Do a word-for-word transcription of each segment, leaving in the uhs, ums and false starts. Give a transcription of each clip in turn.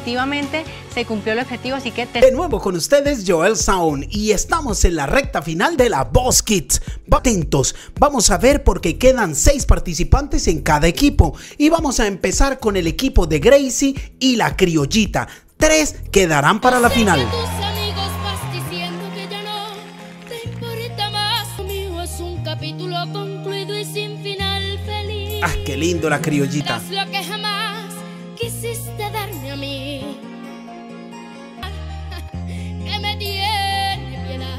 definitivamente se cumplió el objetivo, así que... Te... De nuevo con ustedes, Joel Sound, y estamos en la recta final de la Voz Kids. Atentos, vamos a ver porque quedan seis participantes en cada equipo y vamos a empezar con el equipo de Gracie y la Criollita. Tres quedarán para la final. Ah, qué lindo la Criollita. Lo que jamás quisiste darme a mí, que me tiene piedad.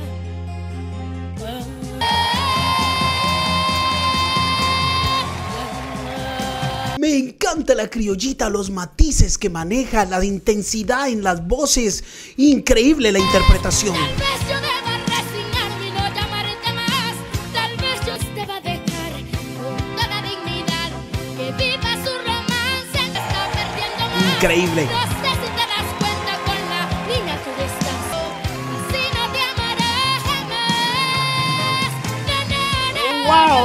Me encanta la Criollita, los matices que maneja, la intensidad en las voces. Increíble la interpretación. Tal vez yo deba resignarme y no llamarte más. Tal vez yo te va a dejar con toda dignidad. Que viva su romance, que está perdiendo más. Increíble. No sé si te das cuenta con la niña que estás. Así no te amaré jamás. Wow.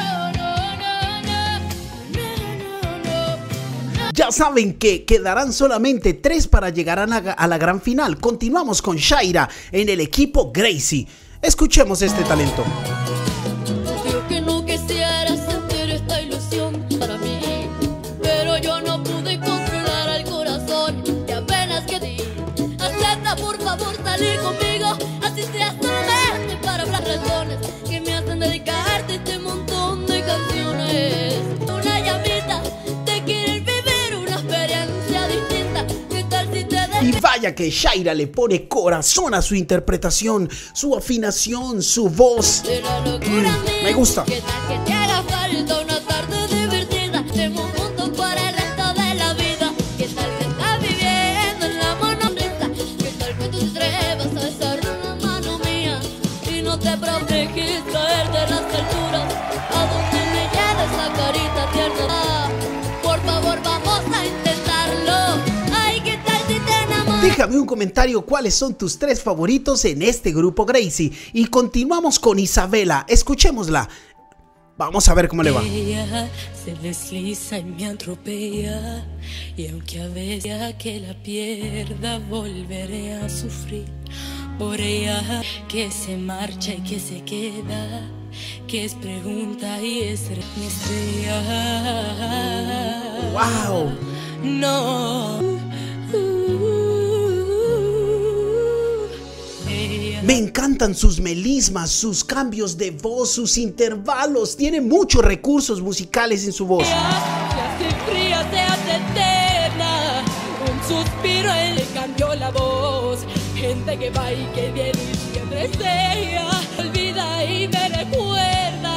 Ya saben que quedarán solamente tres para llegar a la, a la gran final. Continuamos con Shaira en el equipo Gracie. Escuchemos este talento. Yo que no quisiera sentir esta ilusión para mí, pero yo no pude controlar al corazón. Y apenas que di, acepta por favor salir conmigo, así sea solamente para hablar razones que me hacen dedicarte este montón de canciones. Una llamita te quiere vivir una experiencia distinta. ¿Qué tal si te Y vaya que Shaira le pone corazón a su interpretación, su afinación, su voz. Mm, me gusta. ¿Qué tal que te haga falta una tarde divertida? Tengo un punto para el resto de la vida. ¿Qué tal que estás viviendo en la monotonía? ¿Qué tal que tú te atrevas a besar una mano mía y no te proteges caer de las alturas? ¿A dónde me lleva esa carita tierna? Por favor, vamos a intentarlo. Ay, ¿qué tal si te enamoras? Déjame un comentario cuáles son tus tres favoritos en este grupo Gracie. Y continuamos con Isabela. Escuchémosla. Vamos a ver cómo le va. Ella se desliza y me atropella, y aunque a veces que la pierda volveré a sufrir por ella, que se marcha y que se queda, que es pregunta y es mi estrella. Wow. No. Me encantan sus melismas, sus cambios de voz, sus intervalos. Tiene muchos recursos musicales en su voz. Se hace fría, se hace eterna. Un suspiro, él le cambió la voz. Gente que va y que viene y siempre es ella. Olvida y me recuerda.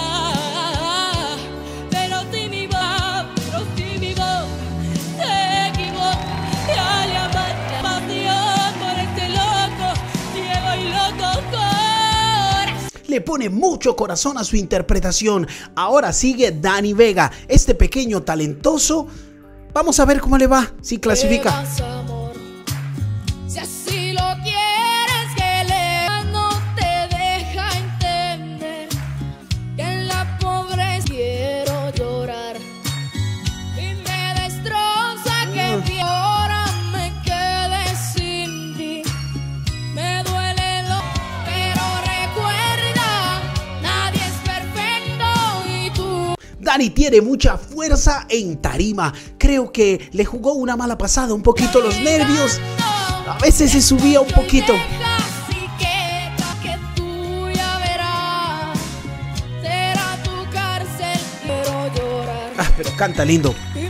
Pero si mi voz, pero si mi voz se equivoca, ya le amaré pasión por este loco, ciego y loco corazón. Le pone mucho corazón a su interpretación. Ahora sigue Dani Vega, este pequeño talentoso. Vamos a ver cómo le va, si clasifica. Vas, amor, si así lo quieres, que le no te deja entender que en la pobreza quiero llorar y me destroza que uh. ahora me quedé sin ti. Me duele lo, pero recuerda, nadie es perfecto y tú. Dani tiene mucha fuerza en tarima. Creo que le jugó una mala pasada, un poquito los nervios. A veces se subía un poquito. Ah, pero canta lindo.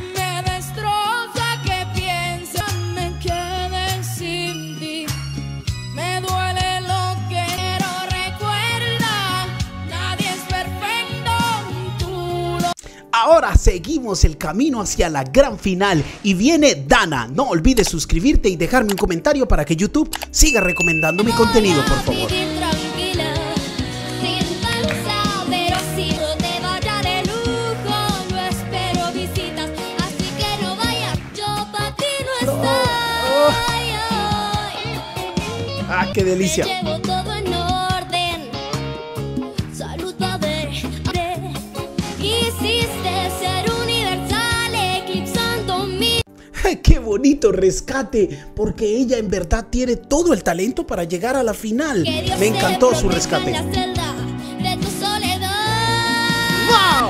Ahora seguimos el camino hacia la gran final y viene Dana. No olvides suscribirte y dejarme un comentario para que YouTube siga recomendando mi contenido, por favor. Ah, qué delicia. Qué bonito rescate, porque ella en verdad tiene todo el talento para llegar a la final. Me encantó su rescate. ¡Wow!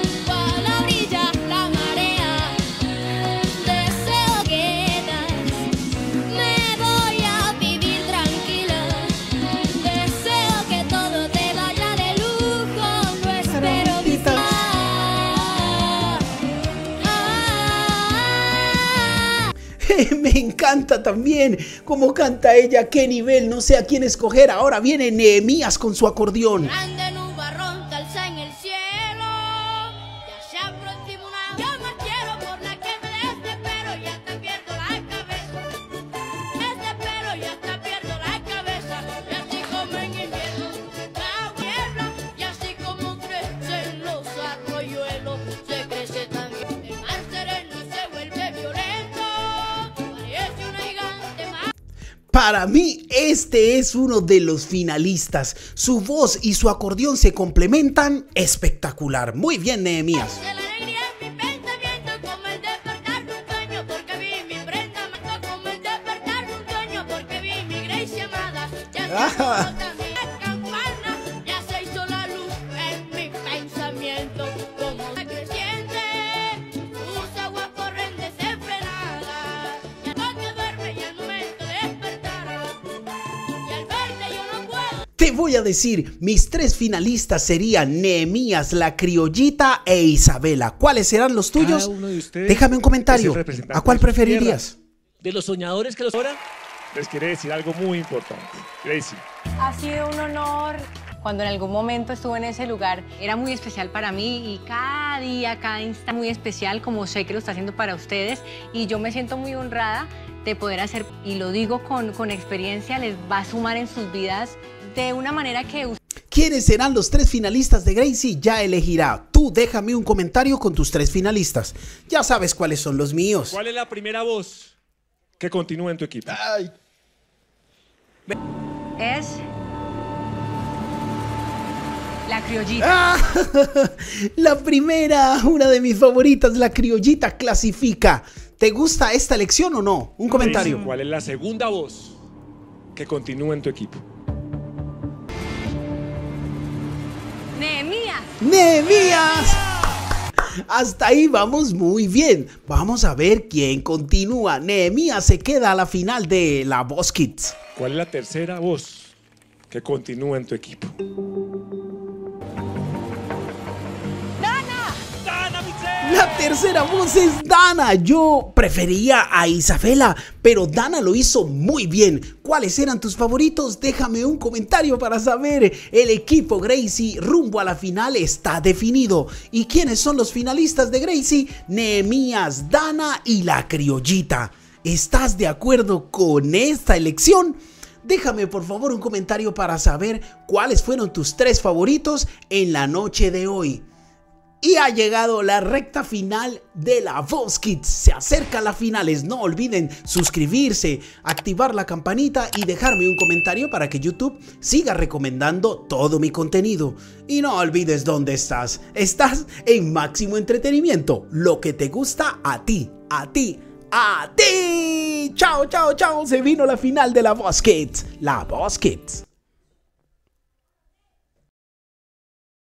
Me encanta también cómo canta ella, qué nivel, no sé a quién escoger. Ahora viene Nehemías con su acordeón. Grande nubarrón que alza en el cielo, ya se aproxima una. Yo más quiero por la que me desespero y hasta pierdo la cabeza. Desespero y hasta pierdo la cabeza. Y así como en invierno la tierra, y así como crecen los arroyuelos, se crece también. El mar sereno se vuelve violento, parece una gigante mar. Para mí, este es uno de los finalistas. Su voz y su acordeón se complementan espectacular. Muy bien, Nehemías. De la alegría en mi pensamiento, como el despertar de un sueño, porque vi mi prenda amada, como el despertar de un sueño, porque vi mi Gracie amada. Ya se sonó también la campana, ya se hizo la luz en mi pensamiento, como la creciente, sus aguas corren desenfrenadas. Ya no te duerme y al momento de despertar, y al verte yo no puedo. Te voy a decir, mis tres finalistas serían Nehemías, La Criollita e Isabela. ¿Cuáles serán los tuyos? Cada uno de ustedes Déjame un comentario. es el representante ¿A cuál de su preferirías? De los soñadores que los ahora les quiere decir algo muy importante. Gracie. Ha sido un honor. Cuando en algún momento estuve en ese lugar, era muy especial para mí y cada día, cada instante muy especial, como sé que lo está haciendo para ustedes. Y yo me siento muy honrada de poder hacer, y lo digo con, con experiencia, les va a sumar en sus vidas de una manera que... ¿Quiénes serán los tres finalistas de Gracie? Ya elegirá. Tú déjame un comentario con tus tres finalistas. Ya sabes cuáles son los míos. ¿Cuál es la primera voz que continúa en tu equipo? Ay, Es... La Criollita. Ah, la primera, una de mis favoritas, La Criollita, clasifica. ¿Te gusta esta elección o no? Un comentario. Gracie, ¿cuál es la segunda voz que continúa en tu equipo? Nehemías. ¡Nehemías! Hasta ahí vamos muy bien. Vamos a ver quién continúa. Nehemías se queda a la final de la Voz Kids. ¿Cuál es la tercera voz que continúa en tu equipo? La tercera voz es Dana. Yo prefería a Isabela, pero Dana lo hizo muy bien. ¿Cuáles eran tus favoritos? Déjame un comentario para saber. El equipo Gracie rumbo a la final está definido. ¿Y quiénes son los finalistas de Gracie? Nehemías, Dana y La Criollita. ¿Estás de acuerdo con esta elección? Déjame por favor un comentario para saber cuáles fueron tus tres favoritos en la noche de hoy. Y ha llegado la recta final de la Voz Kids. Se acercan las finales. No olviden suscribirse, activar la campanita y dejarme un comentario para que YouTube siga recomendando todo mi contenido. Y no olvides dónde estás. Estás en Máximo Entretenimiento. Lo que te gusta a ti, a ti, a ti. Chao, chao, chao. Se vino la final de la Voz Kids. La Voz Kids.